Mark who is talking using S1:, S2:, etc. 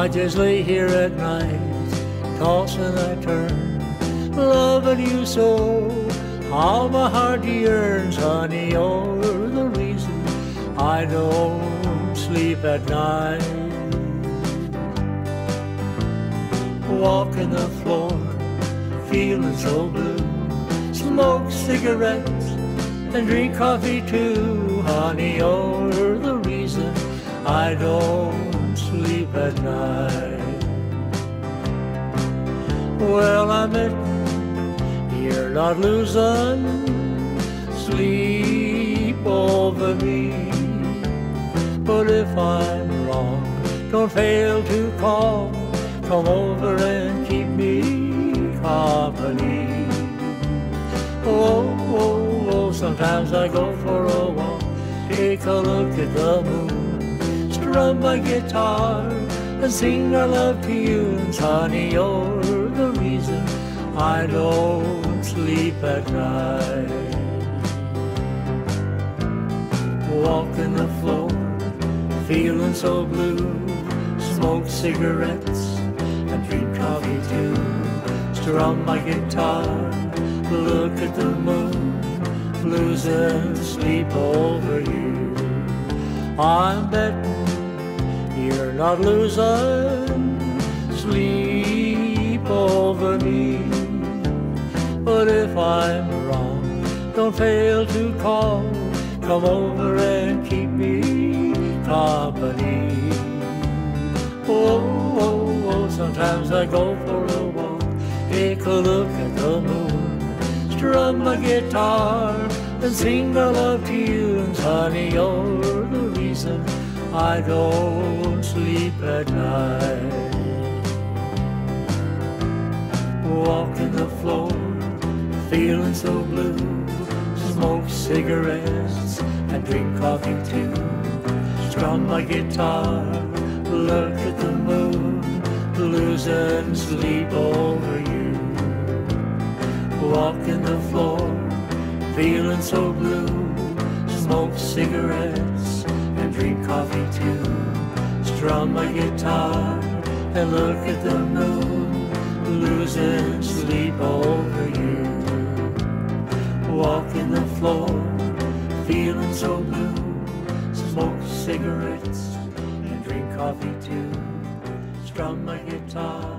S1: I just lay here at night, toss and I turn, loving you so. How my heart yearns, honey, you're the reason I don't sleep at night. Walking the floor, feeling so blue, smoke cigarettes and drink coffee too. Honey, you're the reason I don't sleep at night. Well, I admit you're not losing sleep over me, but if I'm wrong, don't fail to call. Come over and keep me company. Oh, oh, oh, sometimes I go for a walk, take a look at the moon, strum my guitar and sing our love tunes. Honey, you're the reason I don't sleep at night. Walking the floor, feeling so blue, smoke cigarettes and drink coffee too, strum my guitar, look at the moon, losing sleep over you. I'm betting you're not losing sleep over me, but if I'm wrong, don't fail to call. Come over and keep me company. Oh, oh, oh, sometimes I go for a walk, take a look at the moon, strum my guitar and sing our love tunes. Honey, you're the reason I don't sleep at night. Walking the floor, feeling so blue, smoke cigarettes and drink coffee too, strum my guitar, look at the moon, losing sleep over you. Walking the floor, feeling so blue, smoke cigarettes and drink coffee too, strum my guitar and look at the moon, losing sleep over you. Walking the floor, feeling so blue, smoke cigarettes and drink coffee too, strum my guitar